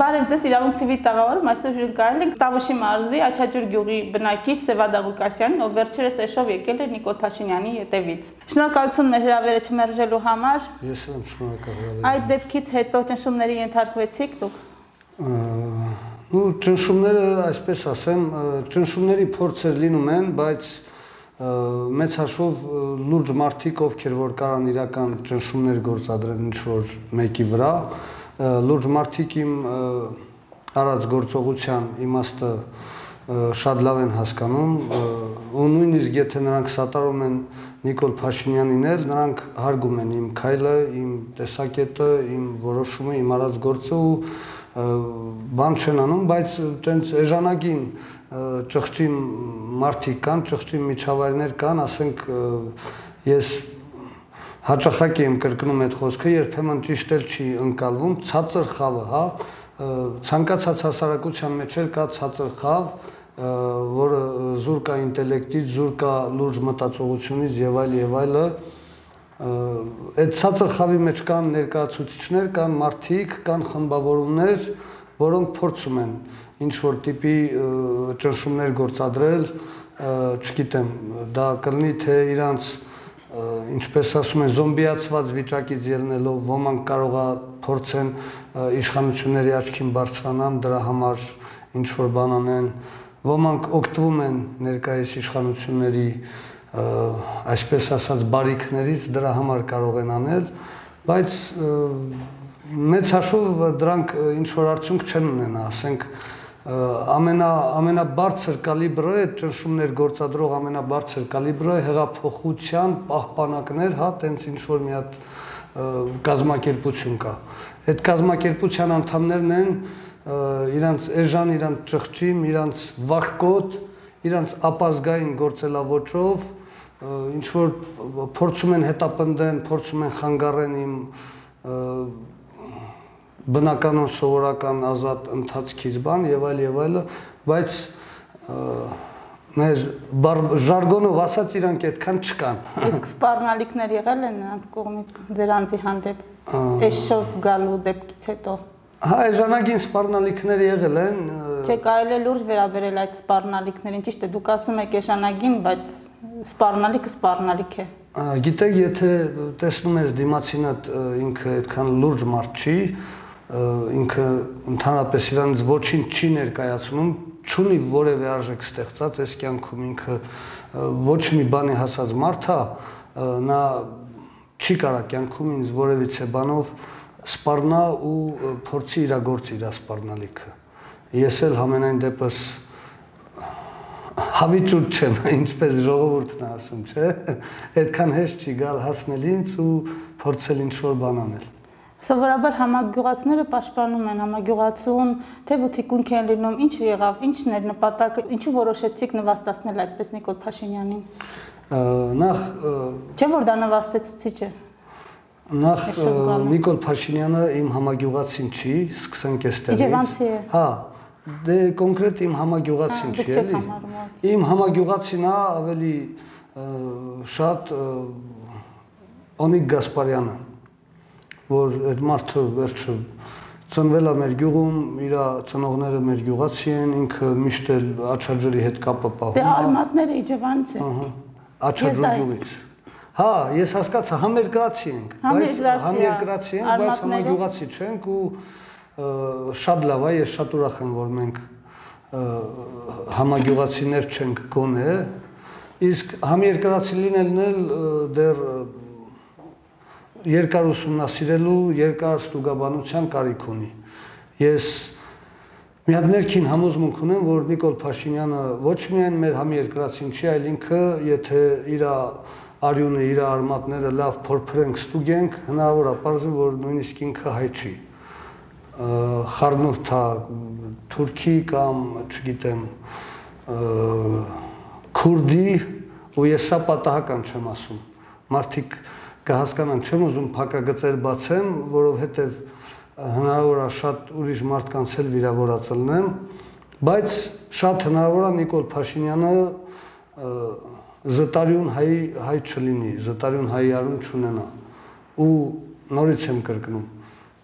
Բարև ձեզ, իրավունք TV տաղավարում այսօր հյուրընկալել ենք Տավուշի մարզի Աչաջուր գյուղի բնակիչ Սևադա Ղուկասյանին, ով վերջերս էշով եկել է Նիկոլ Փաշինյանի ետևից։ Շնորհակալություն մեր հրավերը չմերժելու համար։ Ես եմ շնորհակալ։ Այդ դեպքից հետո ճնշումների ենթարկվեցիք դուք։ Ճնշումները, այսպես ասեմ, ճնշումների փորձեր լինում են, բայց մեծ հաշվով լուրջ մարդիկ, ովքեր որ կարան իրական ճնշումներ գործադրեն ինչ-որ մեկի վրա, լուրջ մարդիկ իմ արած գործողության իմաստը շատ լավ են հասկանում, ու նույնիսկ եթե նրանք սատարում են Նիկոլ Փաշինյանին էլ, նրանք հարգում են իմ քայլը, իմ տեսակետը, իմ որոշումը, իմ արած գործը ու բան չեն անում, բայց տենց էժանագին ճղճի մարդիկ կան, ճղճի միջավայրներ կան, ասենք ես հաճախակ եմ կրկնում այդ խոսքը, երբեմն ճիշտ էլ չի ընկալվում, ցածր խավը, հա, ցանկացած հասարակության մեջ էլ կա ցածր խավ, որը զուր կա ինտելեկտից, զուր կա լուրջ մտածողությունից եւ այլը, այդ ցածր խավի մեջ կան ներկայացուցիչներ, կան մարդիկ, կան խմբավորումներ, որոնք փորձում են ինչ-որ տիպի ճնշումներ գործադրել, չգիտեմ, դա կլինի թե իրանց, ինչպես ասում են, զոմբիացված վիճակից ելնելով, ոմանք կարող է փորձեն իշխանությունների աչքին բարձրանան, դրա համար ինչ-որ բան անեն, ոմանք օգտվում են ներկայիս իշխանությունների այսպես ասած բարիքներից, դրա համար կարող են անել, բայց մեծ հաշվով դրանք ինչ-որ արդյունք չեն ունենա, ասենք ամենաբարձր կալիբրը, այդ ճնշումներ գործադրող ամենաբարձր կալիբրը հեղափոխության պահպանակներ, հա, տենց ինչ-որ մի հատ կազմակերպություն կա։ Այդ կազմակերպության անդամներն են իրանց էժան, իրանց ճղճիմ, իրանց վախկոտ, իրանց ապազգային գործելավոճով, ինչ-որ փորձում են հետապնդեն, փորձում են խանգարեն իմ բնականon սովորական ազատ ընթացքից բան եւ այլը, բայց մեր ժարգոնով ասած իրանք այդքան չկան։ Իսկ սպառնալիքներ եղել են նրանց կողմից ձեր անձի հանդեպ էշով գալու դեպքից հետո։ Հա, էժանագին սպառնալիքներ եղել են։ Չէ, կարելի է լուրջ վերաբերել այդ սպառնալիքներին, ճիշտ է, դուք ասում եք էժանագին, բայց սպառնալիքը սպառնալիք է։ Գիտեք, եթե տեսնում ես դիմացինդ ինքը այդքան լուրջ մարդ չի, ինքը ընդհանրապես իրանց ոչինչ չի ներկայացնում, չունի որևէ արժեք ստեղծած այս կյանքում, ինքը ոչ մի բանի հասած մարդ է, նա չի կարա կյանքում ինձ որևիցե բանով սպառնա ու փորձի իրագործի իր սպառնալիքը։ Ես էլ համենայն դեպս հավիճուտ չեմ, ինչպես ժողովուրդն է ասում, չէ՞, այդքան հեշտ չի գալ հասնել ինձ ու փորձել ինչ-որ բան անել։ Սովորաբար համագյուղացիները պաշտպանում են համագյուղացուն, թե ոթիկունք են լինում, ինչ եղավ, ինչն էր նպատակը, ինչու որոշեցիք նվաստացնել այդպես Նիկոլ Փաշինյանին։ Նախ չէ՞ որ դա նվաստեցուցիչ է։ Նախ Նիկոլ Փաշինյանը իմ համագյուղացին չի, սկսենք այստեղից։ Իջևանցի է։ Հա, դե կոնկրետ իմ համագյուղացին չի, էլի։ Իմ համագյուղացին է ավելի շատ Օնիկ Գասպարյանը, որ այդ մարդը վերջը ծնվել է մեր գյուղում, իր ծնողները մեր գյուղացի են, ինքը միշտ էլ Աչաջուրի հետ կապը պահում է։ Դե արմատները Իջևանց է։ Ահա, Աչաջուր գյուղից։ Հա, ես հասկացա, համերկրացի ենք, բայց համագյուղացի չենք ու շատ լավ է, ես շատ ուրախ եմ, որ մենք համագյուղացիներ չենք գոնե, իսկ համերկրացի լինելն էլ դեռ երկար ուսումնասիրելու, երկար ստուգաբանության կարիք ունի։ Ես մի հատ ներքին համոզմունք ունեմ, որ Նիկոլ Փաշինյանը ոչ միայն մեր համերկրացին չի, այլ ինքը, եթե իր արյունը, իր արմատները լավ փորփրենք, ստուգենք, հնարավոր է պարզել, որ նույնիսկ ինքը հայ չի։ Խառնուրդ է թուրքի կամ, չգիտեմ, քուրդի, ու ես սա պատահական չեմ ասում։ Մարդիկ կհասկանան, չեմ ուզում փակագծեր բացեմ, որովհետև հնարավոր է շատ ուրիշ մարդկանց էլ վիրավորացնեմ, բայց շատ հնարավոր է Նիկոլ Փաշինյանը զտարյուն հայ չլինի, զտարյուն հայ արուն չունենա, ու նորից եմ կրկնում,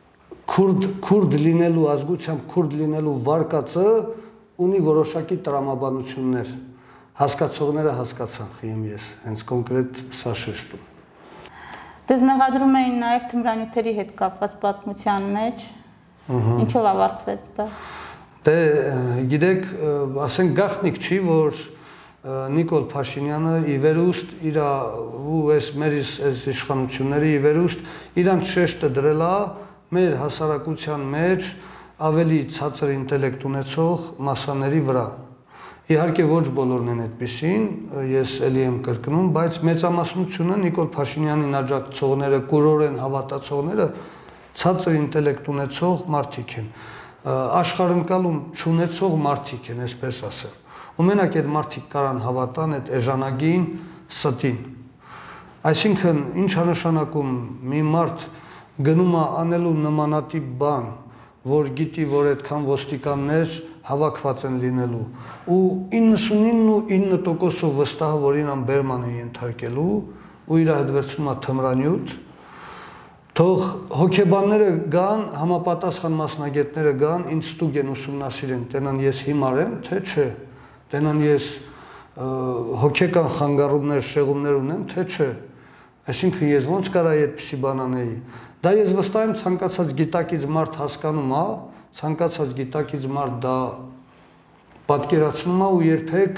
քուրդ լինելու ազգությամբ քուրդ լինելու վարկածը ունի որոշակի տրամաբանություններ։ Հասկացողները հասկացան, խիեմ ես, հենց կոնկրետ սա շեշտում։ Դες մեղադրում էին նաև թմրանյութերի հետ կապված պատմության մեջ, ինչով ավարտվեց դա։ Դե գիտեք, ասենք գաղտնիք չի, որ Նիկոլ Փաշինյանը ի վերուստ իր ու այս մեր իշխանությունների ի վերուստ իրանց շեշտը դրել է մեր հասարակության մեջ ավելի ցածր ինտելեկտ ունեցող մասաների վրա։ Իհարկե ոչ բոլորն են այդպիսին, ես էլի եմ կրկնում, բայց մեծամասնությունը Նիկոլ Փաշինյանին աջակցողները, կուրորեն հավատացողները ցածր ինտելեկտ ունեցող մարդիկ են, աշխարհընկալում չունեցող մարդիկ են, այսպես ասեմ։ Ու մենակ այդ մարդիկ կարան հավատան այդ էժանագին ստին։ Այսինքն, ինչ է նշանակում մի մարդ գնում է անելու նմանատիպ բան, որ գիտի, որ այդքան ոստիկաններ հավաքված են լինելու, ու 99.9%-ով վստահ, որ իրան բերման է ենթարկելու, ու իր հետ վերցնում է թմրանյութ, թող հոգեբանները գան, համապատասխան մասնագետները գան, ինձ ստուգ են ուսումնասիրեն, տենան ես հիմար եմ, թե չէ, տենան ես հոգեկան խանգարումներ, շեղումներ ունեմ, թե չէ, այսինքն ես ոնց կարա այդպիսի բան անեի։ Դա ես վստահ եմ ցանկացած գիտակից մարդ հասկանում է, ցանկացած գիտակից մարդ դա պատկերացնում է ու երբեք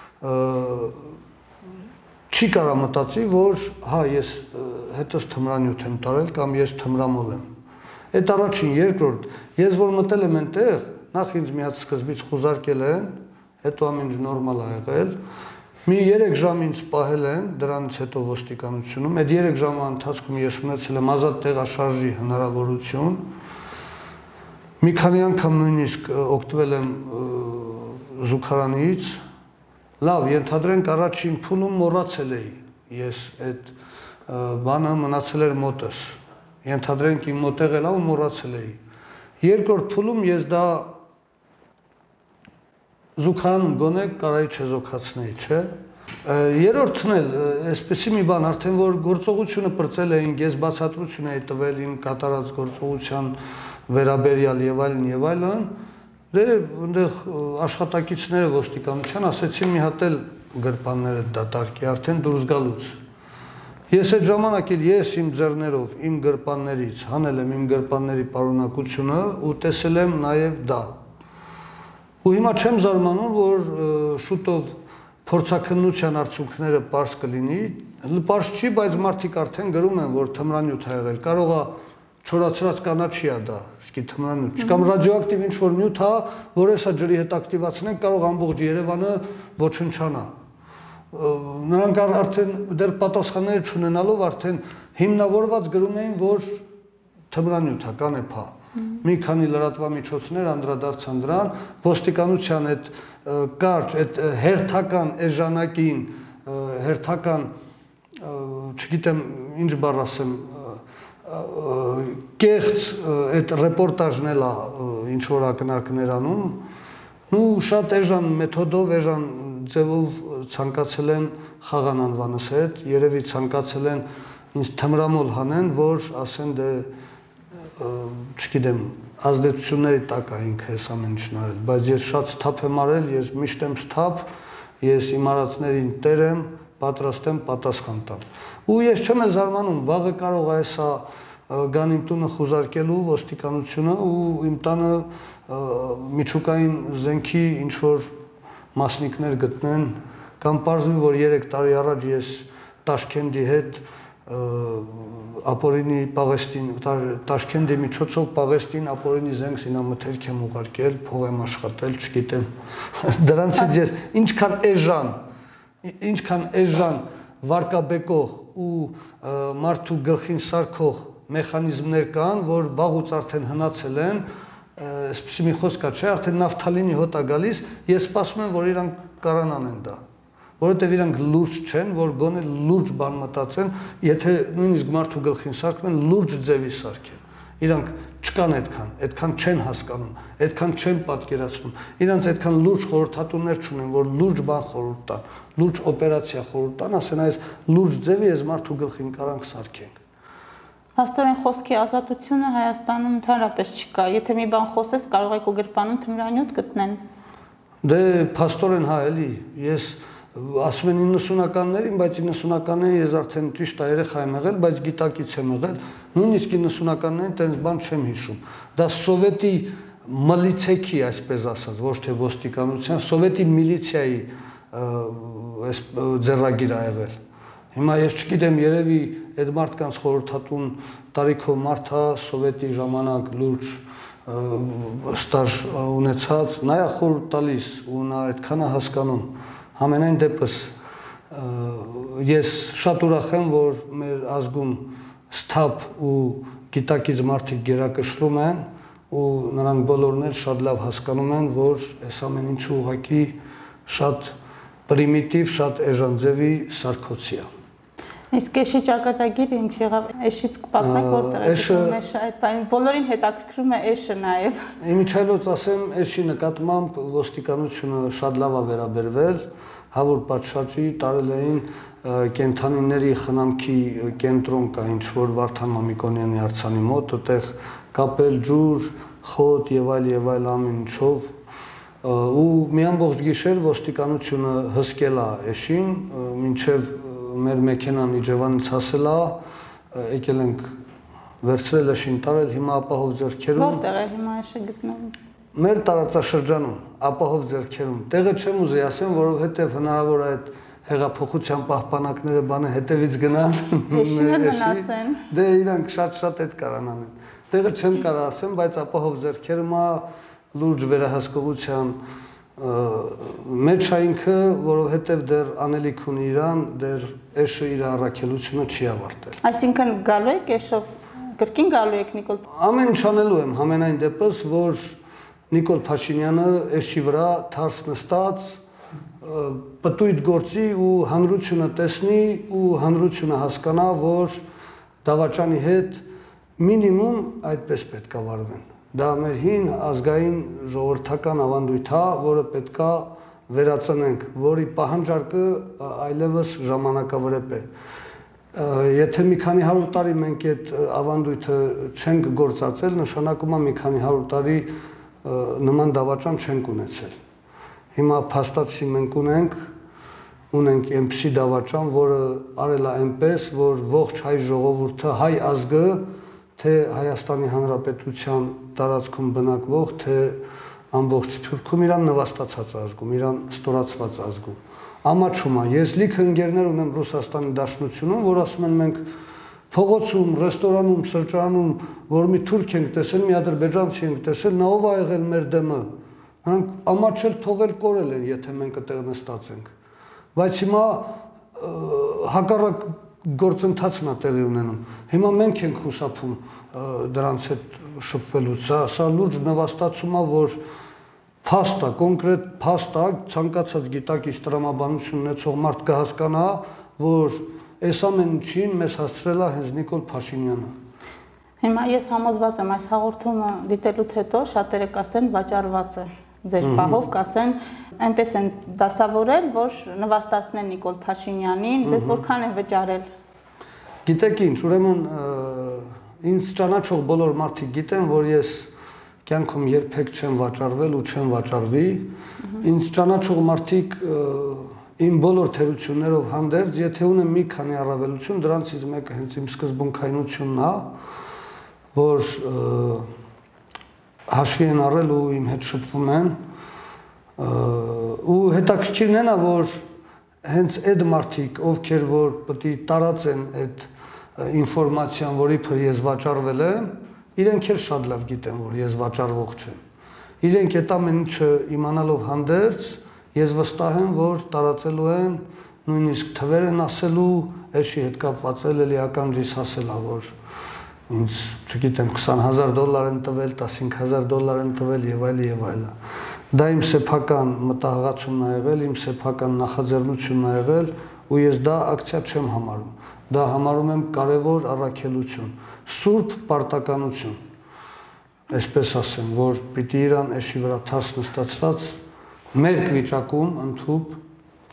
չի կարա մտածի, որ հա ես հետս թմրանյութ եմ տարել կամ ես թմրամոլ եմ։ Այդ առաջին, երկրորդ, ես որ մտել եմ այնտեղ, նախ ինձ մի հատ սկզբից խուզարկել են, հետո ամեն ինչ նորմալ ա եղել, մի 3 ժամ ինձ պահել են, դրանից հետո ոստիկանությունում, այդ 3 ժամվա ընթացքում ես ունեցել եմ ազատ տեղաշարժի հնարավորություն, մի քանի անգամ նույնիսկ օգտվել եմ զուգարանից, լավ, ենթադրենք առաջին փուլում մոռացել էի, ես այդ բանը մնացել էր մոտս, ենթադրենք իմ մոտ եղել ա ու մոռացել էի, երկրորդ փուլում ես դա զուգարանում գոնե կարայի չեզոքացնեի, չէ։ Երրորդն էլ, այսպեսի մի բան, արդեն որ գործողությունը պրծել էին, ես բացատրություն էի տվել իմ կատարած գործողության վերաբերյալ եւ այլն, դե այնտեղ աշխատակիցները ոստիկանության ասեցին մի հատ էլ գրպանները դատարկի, արդեն դուրս գալուց։ Ես այդ ժամանակ էլ ես իմ ձեռներով, իմ գրպաններից հանել եմ իմ գրպանների պարունակությունը ու տեսել եմ նաեւ դա։ Ու հիմա չեմ զարմանում, որ շուտով փորձաքննության արդյունքները պարզ կլինի, պարզ չի, բայց մարդիկ արդեն գրում են, որ թմրանյութ ա եղել, կարող է չորացրած կանաչի ա դա, իսկի թմրանյութ, կամ ռադիոակտիվ ինչ-որ նյութ ա, որ հեսա ջրի հետ ակտիվացնենք, կարող ամբողջ Երևանը ոչնչանա։ Նրանք արդեն դեռ պատասխանները չունենալով արդեն հիմնավորված գրում էին, որ թմրանյութ ա, կանեփ ա։ Մի քանի լրատվամիջոցներ անդրադարձան դրան, ոստիկանության այդ կարճ, այդ հերթական էժանակին, հերթական, չգիտեմ ինչ բառ ասեմ, կեղծ այդ ռեպորտաժն էլ ա ինչ որ ակնարկներ անում, ու շատ էժան մեթոդով, էժան ձևով ցանկացել են խաղան անվանս հետ, երևի ցանկացել են ինձ թմրամոլ հանեն, որ ասեն դե չգիտեմ, ազդեցությունների տակ է ինքը այս ամեն ինչն արել, բայց ես շատ սթափ եմ արել, ես միշտ եմ սթափ, ես իմ արածներին տեր եմ, պատրաստ եմ պատասխան տալ։ Ու ես չեմ զարմանում, վաղը կարող է հեսա գան իմ տունը խուզարկելու ոստիկանությունը ու իմ տանը միջուկային զենքի ինչ-որ մասնիկներ գտնեն, կամ պարզվի, որ 3 տարի առաջ ես Տաշքենտի հետ ապօրինի Պաղեստին, Տաշքենտի միջոցով Պաղեստին ապօրինի զենք զինամթերք եմ ուղարկել, փող եմ աշխատել, չգիտեմ։ Դրանցից ես ինչքան էժան վարկաբեկող ու մարդու գլխին սարքող մեխանիզմներ կան, որ վաղուց արդեն հնացել են, այսպեսի մի խոսք կա, չէ, արդեն նավթալինի հոտ է գալիս, ես սպասում եմ, որ իրանք կարան անեն դա։ Որովհետև իրանք լուրջ չեն, որ գոնե լուրջ բան մտածեն, եթե նույնիսկ մարդու գլխին սարքեն, լուրջ ձևի սարքեն։ Իրանք չկան այդքան չեն հասկանում, այդքան չեն պատկերացնում։ Իրանք այդքան լուրջ խորհրդատուներ չունեն, որ լուրջ բան խորհուրդ տան, լուրջ օպերացիա խորհուրդ տան, ասեն այս լուրջ ձևի այս մարդու գլխին կարանք սարքենք։ Փաստորեն խոսքի ազատությունը Հայաստանում ընդհանրապես չկա։ Եթե մի բան խոսես, կարող եք Ուգրպանում թմրանյութ գտնեն։ Դե փաստորեն հա էլի, ես ասում են 90-ականներին, բայց 90-ականներին ես արդեն ճիշտ երեխա եմ եղել, բայց գիտակից եմ եղել, նույնիսկ 90-ականներին տենց բան չեմ հիշում։ Դա սովետի միլիցեքի, այսպես ասած, ոչ թե ոստիկանության, սովետի միլիցիայի ձեռագիր ա եղել։ Հիմա ես չգիտեմ, երևի այդ մարդկանց խորհրդատուն տարիքով մարդ է, սովետի ժամանակ լուրջ ստաժ ունեցած, նա է խորհուրդ տալիս ու նա այդքան է հասկանում։ Համենայն դեպս ես շատ ուրախ եմ, որ մեր ազգում սթափ ու գիտակից մարդիկ գերակշռում են ու նրանք բոլորն էլ շատ լավ հասկանում են, որ այս ամեն ինչը ուղղակի շատ պրիմիտիվ, շատ էժանձևի սարքոցի է։ Իսկ էշի ճակատագիրը ինչ եղավ, էշից կպատմեք որտեղ է գտնում էշը, այդ բանը բոլորին հետաքրքրում է էշը նաև։ Իմիջիայլոց ասեմ, էշի նկատմամբ ոստիկանությունը շատ լավ է վերաբերվել, հավուր պատշաճի տարել էին կենթանիների խնամքի կենտրոն կա ինչ-որ Վարդան Մամիկոնյանի արձանի մոտ, այդտեղ կապել ջուր, խոտ եւ այլ ամեն ինչով ու մի ամբողջ գիշեր ոստիկանությունը հսկել է էշին, մինչև մեր մեքենան Իջևանից հասել է, եկել ենք վերցրել էշին տարել, հիմա ապահով ձեռքերում։ Որտեղ է հիմա էշը գտնվում։ Մեր տարածաշրջանում, ապահով ձեռքերում։ Տեղը չեմ ուզի ասեմ, որովհետև հնարավոր է այդ հեղափոխության պահպանակները բանը հետևից գնան։ Էշին մնացեն։ Դե իրանք շատ այդ կարան անեն։ Տեղը չեմ կարող ասեմ, բայց ապահով ձեռքերում է լուրջ վերահսկողության մեջ է ինքը, որովհետև դեռ անելիք ունի իրան, դեռ էշը իր առաքելությունը չի ավարտել։ Այսինքն գալու եք էշով, կրկին գալու եք Նիկոլ։ Ամեն ինչ անելու եմ, համենայն դեպս, որ Նիկոլ Փաշինյանը էշի վրա թարս նստած պտույտ գործի ու հանրությունը տեսնի ու հանրությունը հասկանա, որ դավաճանի հետ մինիմում այդպես պետք է վարվեն։ Դա մեր հին ազգային ժողովրդական ավանդույթ է, որը պետք է վերածնենք, որի պահանջարկը այլևս ժամանակավրեպ է։ Եթե մի քանի 100 տարի մենք այդ ավանդույթը չենք գործածել, նշանակում է մի քանի 100 տարի նման դավաճան չենք ունեցել։ Հիմա փաստացի մենք ունենք այնպիսի դավաճան, որը արել է այնպես, որ ողջ հայ ժողովուրդը, հայ ազգը, թե Հայաստանի Հանրապետության տարածքում բնակվող, թե ամբողջ Սփյուռքում իրան նվաստացած ազգում, իրան ստորացված ազգում։ Ամաչում է, ես լիքը ընկերներ ունեմ Ռուսաստանի Դաշնությունում, որ ասում են մենք փողոցում, ռեստորանում, սրճարանում, որ մի թուրք ենք տեսել, մի ադրբեջանցի ենք տեսել, նա ով է եղել մեր դեմը։ Նրանք ամաչել, թողել, կորել են, եթե մենք այդտեղ նստած ենք։ Բայց հիմա հակառակ գործընթացն է տեղի ունենում։ Հիմա մենք ենք խուսափում դրանց հետ շփվելուց, սա լուրջ նվաստացում է, որ փաստ է, կոնկրետ փաստ է, ցանկացած գիտակից տրամաբանություն ունեցող մարդ կհասկանա, որ այս ամեն ինչին մեզ հասցրել է հենց Նիկոլ Փաշինյանը։ Հիմա ես համոզված եմ, այս հաղորդումը դիտելուց հետո շատերը կասեն վաճառված է։ Ձեր պահով կասեն, այնպես են դասավորել, որ նվաստացնեն Նիկոլ Փաշինյանին, ձեզ որքան են վճարել։ Գիտեք ինչ, ուրեմն ինձ ճանաչող բոլոր մարդիկ գիտեն, որ ես կյանքում երբեք չեմ վաճառվել ու չեմ վաճառվի։ Ինձ ճանաչող մարդիկ իմ բոլոր թերություններով հանդերձ, եթե ունեմ մի քանի առավելություն, դրանցից մեկը հենց իմ սկզբունքայնությունն է, որ հաշվի են առել ու իմ հետ շփվում են ու հետաքրքիրն է, որ հենց այդ մարդիկ, ովքեր որ պետք է տարածեն այդ ինֆորմացիան, որ իբր ես վաճառվել եմ, իրենք էլ շատ լավ գիտեն, որ ես վաճառվող չեմ։ Իրենք այդ ամեն ինչը իմանալով հանդերձ, ես վստահ եմ, որ տարածելու են, նույնիսկ թվեր են ասելու, էշի հետ կապված էլի ականջիս ասելա, որ ինձ, չգիտեմ, $20,000 են տվել, $15,000 են տվել եւ այլ։ Դա իմ սեփական մտահղացումն ա եղել, իմ սեփական նախաձեռնությունն ա եղել ու ես դա ակցիա չեմ համարում։ Դա համարում եմ կարևոր առաքելություն, սուրբ պարտականություն, այսպես ասեմ, որ պիտի իրան էշի վրա թարս նստացած մերկ վիճակում ընդհուպ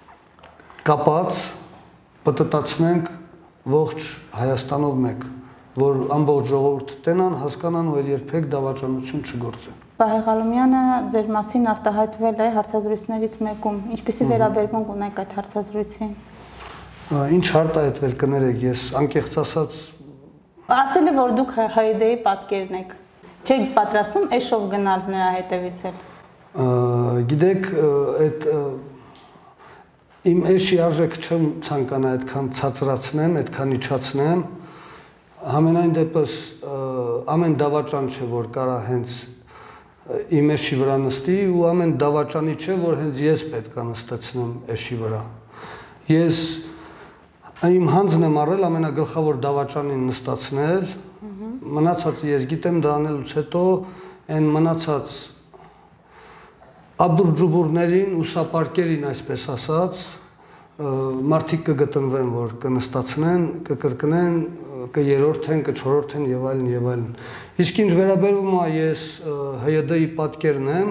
կապած պտտացնենք ողջ Հայաստանով մեկ։ որ ամբողջ ժողովուրդը տենան, հասկանան ու երբեք դավաճանություն չգործեն։ Վահե Ղալումյանը ձեր մասին արտահայտվել է հարցազրույցներից մեկում։ Ինչպիսի վերաբերմունք ունեք այդ հարցազրույցին։ Ինչ արտահայտվել կներեք, ես անկեղծ ասած ասել է, որ դուք ՀՅԴ-ի պատկերն եք։ Չեք պատրաստում էշով գնալ նրա հետևից էլ։ Գիտեք, այդ իմ էշի արժեք չեմ ցանկանա այդքան ցածրացնեմ, այդքան իջացնեմ։ Համենայն դեպս ամեն դավաճան չէ, որ կարա հենց իմ էշի վրա նստի ու ամեն դավաճանի չէ, որ հենց ես պետք է նստեցնեմ էշի վրա։ Ես իմ հանձն եմ առել ամենագլխավոր դավաճանին նստացնել, մնացածը ես գիտեմ դա անելուց հետո այն մնացած աբուրջուբուրներին ու սապարկերին, այսպես ասած, մարդիկ կգտնվեն, որ կնստացնեն, կկրկնեն, կերորդեն, կչորորդեն եւ այլն եւ այլն։ Իսկ ինչ վերաբերում է ես ՀՅԴ-ի պատկերն եմ,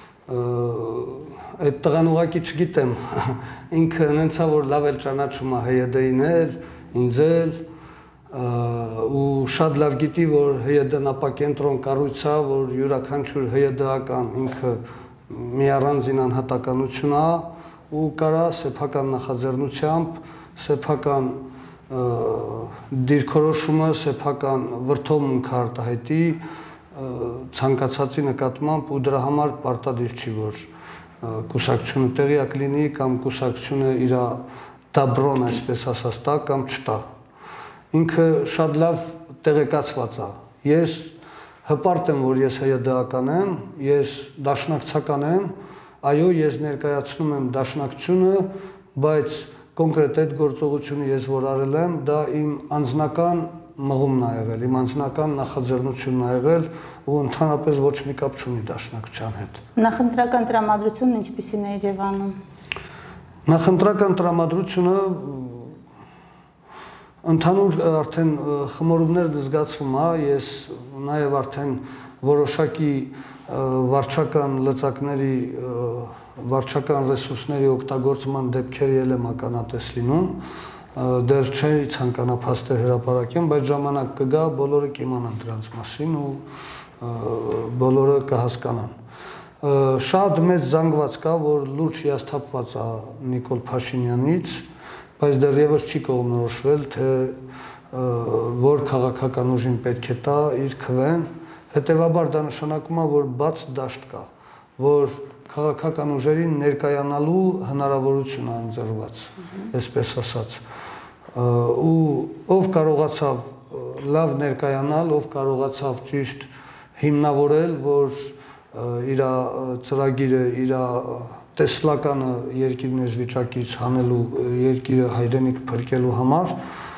այդ տղան ուղղակի չգիտեմ, ինքը նենցա որ լավ էլ ճանաչում է ՀՅԴ-ին էլ, ինձ էլ ու շատ լավ գիտի, որ ՀՅԴ-ն ապակենտրոն կառույց է, որ յուրաքանչյուր ՀՅԴ-ական ինքը մի առանձին անհատականություն է ու կարա սեփական նախաձեռնությամբ, սեփական դիրքորոշումը, սեփական վրդովմունքը արտահայտի ցանկացածի նկատմամբ ու դրա համար պարտադիր չի, որ կուսակցությունը տեղյակ լինի կամ կուսակցությունը իր դաբրոն, այսպես ասած, տա կամ չտա։ Ինքը շատ լավ տեղեկացված է։ Ես հպարտ եմ, որ ես ՀՅԴ-ական եմ, ես դաշնակցական եմ, այո, ես ներկայացնում եմ դաշնակցությունը, բայց կոնկրետ այդ գործողությունը ես որ արել եմ, դա իմ անձնական մղումն է եղել, իմ անձնական նախաձեռնությունն է եղել ու ընդհանրապես ոչ մի կապ չունի դաշնակցության հետ։ Նախընտրական տրամադրությունն ինչպիսին է Եջևանում։ Նախընտրական տրամադրությունը ընդհանուր արդեն խմորումներ զգացվում է, ես նաև արդեն որոշակի վարչական լծակների, վարչական ռեսուրսների օգտագործման դեպքեր ել եմ ականատես լինում, դեռ չի ցանկանա փաստեր հրապարակեմ, բայց ժամանակ կգա, բոլորը կիմանան դրանց մասին ու բոլորը կհասկանան։ Շատ մեծ զանգված կա, որ լուրջ հիասթափված է Նիկոլ Փաշինյանից, բայց դեռևս չի կողմնորոշվել, թե որ քաղաքական ուժին պետք է տա իր քվեն, հետևաբար դա նշանակում է, որ բաց դաշտ կա, որ քաղաքական ուժերին ներկայանալու հնարավորություն է ընձեռված, այսպես ասած, ու ով կարողացավ լավ ներկայանալ, ով կարողացավ ճիշտ հիմնավորել, որ իր ծրագիրը, իր տեսլականը երկիրն այս վիճակից հանելու, երկիրը հայրենիք փրկելու համար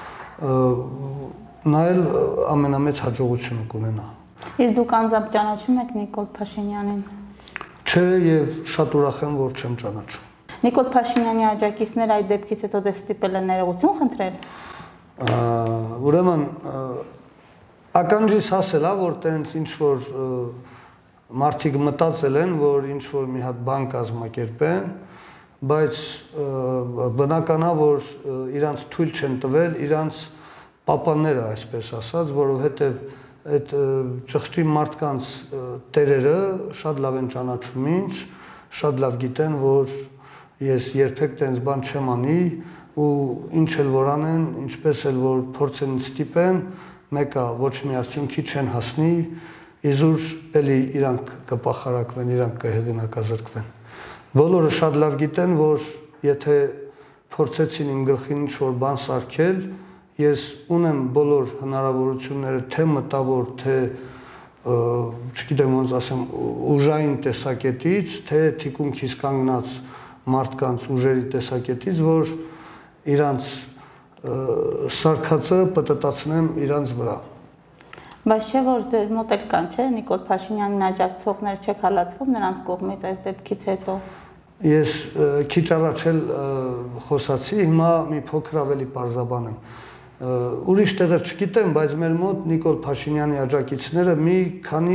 նա էլ ամենամեծ հաջողությունը կունենա։ Իսկ դուք անձամբ ճանաչում եք Նիկոլ Փաշինյանին։ Չէ, եւ շատ ուրախ եմ, որ չեմ ճանաչում։ Նիկոլ Փաշինյանի աջակիցները այդ դեպքից հետո դες ստիպել են ներողություն խնդրել։ Ուրեմն ականջիս ասել է, որ տենց ինչ որ մարդիկ մտածել են, որ ինչ որ մի հատ բան կազմակերպեն, բայց բնական է, որ իրանց թույլ չեն տվել իրանց պապանները, այսպես ասած, որովհետև այդ ճղճի մարդկանց տերերը շատ լավ են ճանաչում ինձ, շատ լավ գիտեն, որ ես երբեք տենց բան չեմ անի ու ինչ էլ որ անեն, ինչպես էլ որ փորձեն ստիպեն, մեկը ոչ մի արդյունքի չեն հասնի, իզուր էլի իրանք կպախարակվեն, իրանք կհեղինակազրկվեն։ Բոլորը շատ լավ գիտեն, որ եթե փորձեցին իմ գլխին ինչ-որ բան սարքել, ես ունեմ բոլոր հնարավորությունները, թե մտավոր, թե չգիտեմ ոնց ասեմ, ուժային տեսակետից, թե թիկունքից կանգնած մարդկանց ուժերի տեսակետից, որ իրանց սարքածը պտտացնեմ իրանց վրա։ Բայց չէ որ դեր մոտ էլ կան, չէ, Նիկոլ Փաշինյանին աջակցողներ չեք հալածվում նրանց կողմից այս դեպքից հետո։ Ես քիչ առաջ էլ խոսացի, հիմա մի փոքր ավելի պարզաբանեմ։ Ուրիշ տեղեր չգիտեմ, բայց մեր մոտ Նիկոլ Փաշինյանի աջակիցները մի քանի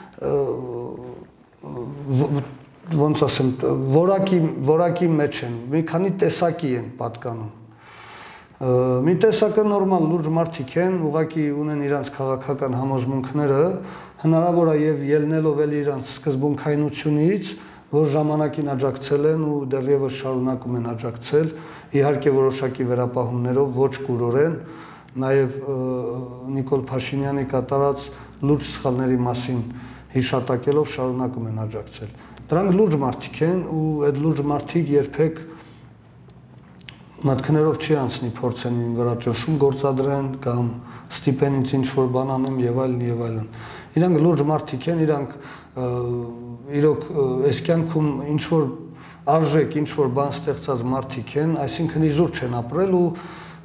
ոնց ասեմ, որակի մեջ են, մի քանի տեսակի են պատկանում։ Մի տեսակը նորմալ լուրջ մարդիկ են, ուղղակի ունեն իրանց քաղաքական համոզմունքները, հնարավոր է եւ ելնելով էլ իրանց սկզբունքայնությունից, որ ժամանակին աջակցել են ու դեռևս շարունակում են աջակցել, իհարկե որոշակի վերապահումներով, ոչ կուրորեն, նաեւ Նիկոլ Փաշինյանի կատարած լուրջ սխալների մասին հիշատակելով շարունակում են աջակցել։ Դրանք լուրջ մարդիկ են ու այդ լուրջ մարդիկ երբեք մտքներով չի անցնի փորձեն ին վրա ճնշում գործադրեն կամ ստիպեն ինձ ինչ-որ բան անեմ եւ այլն եւ այլն։ Իրանք լուրջ մարդիկ են, իրանք իրոք այս կյանքում ինչ-որ արժեք, ինչ-որ բան ստեղծած մարդիկ են, այսինքն իզուր չեն ապրել ու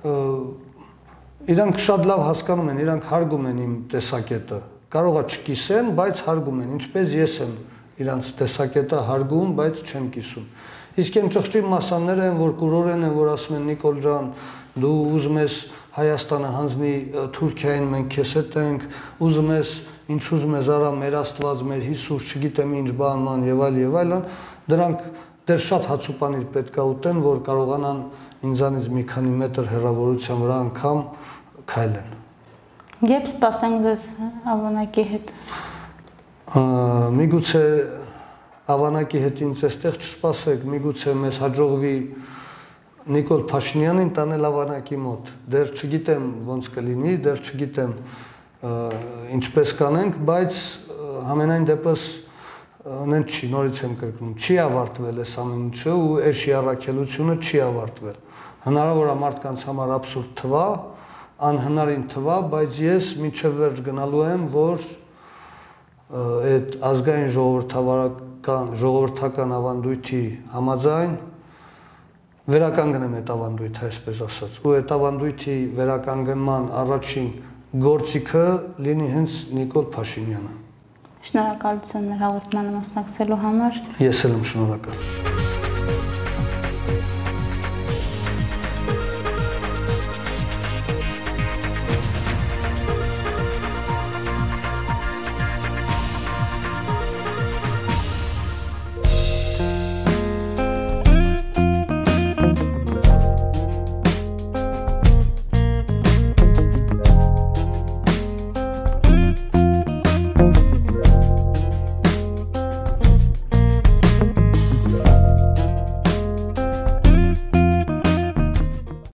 իրանք շատ լավ հասկանում են, իրանք հարգում են իմ տեսակետը։ Կարող է չկիսեն, բայց հարգում են, ինչպես ես եմ իրանց տեսակետը հարգում, բայց չեմ կիսում։ Իսկ այն ճղճի մասանները են, որ կուրորեն են, որ ասում են Նիկոլ ջան, դու ուզում ես Հայաստանը հանձնի Թուրքիային, մենք քեզ հետ ենք, ուզում ես, ինչ ուզում ես արա, մեր Աստված, մեր Հիսուս, չգիտեմ ինչ բան եւ այլն, դրանք դեռ շատ հացուպանիր պետք է ուտեն, որ կարողանան ինձանից մի քանի մետր հեռավորության վրա անգամ քայլեն։ Երբ սպասենք ձեզ ավանակի հետ։ Միգուցե ավանակի հետ ինձ այստեղ չսպասեք, միգուցե մեզ հաջողվի Նիկոլ Փաշինյանին տանել ավանակի մոտ։ Դեռ չգիտեմ ոնց կլինի, դեռ չգիտեմ ինչպես կանենք, բայց համենայն դեպս նենց չի, նորից եմ կրկնում, չի ավարտվել այս ամեն ինչը ու էշի առաքելությունը չի ավարտվել։ Հնարավոր է մարդկանց համար абսուրդ թվա, անհնարին թվա, բայց ես մինչև վերջ գնալու եմ, որ այդ ազգային ժողովրդական ավանդույթի համաձայն վերականգնեմ այդ ավանդույթը, այսպես ասած, ու այդ ավանդույթի վերականգնման առաջին գործիքը լինի հենց Նիկոլ Փաշինյանը։ Շնորհակալություն մեր հաղորդմանը մասնակցելու համար։ Ես էլ եմ շնորհակալ։